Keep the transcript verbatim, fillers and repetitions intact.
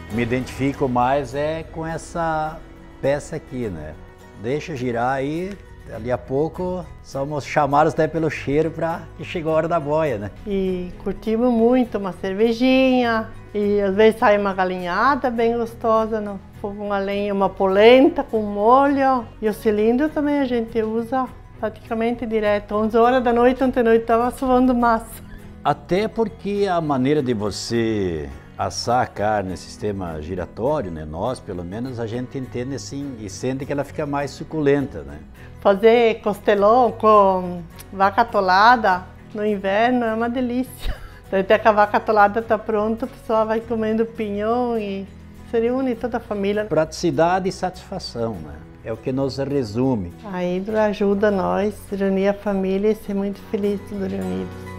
Me identifico mais é com essa peça aqui, né? Deixa girar aí, dali a pouco somos chamados até pelo cheiro para que chegou a hora da boia, né? E curtimos muito uma cervejinha, e às vezes sai uma galinhada bem gostosa no fogo a lenha, uma polenta com molho. E o cilindro também a gente usa praticamente direto, onze horas da noite, ontem à noite estava suando massa. Até porque a maneira de você assar a carne, sistema giratório, né? Nós, pelo menos, a gente entende assim e sente que ela fica mais suculenta, né? Fazer costelão com vaca atolada no inverno é uma delícia. Até que a vaca atolada está pronta, a pessoa vai comendo pinhão e se reúne toda a família. Praticidade e satisfação, né? É o que nos resume. A Hidro ajuda nós a reunir a família e ser muito feliz todos reunidos.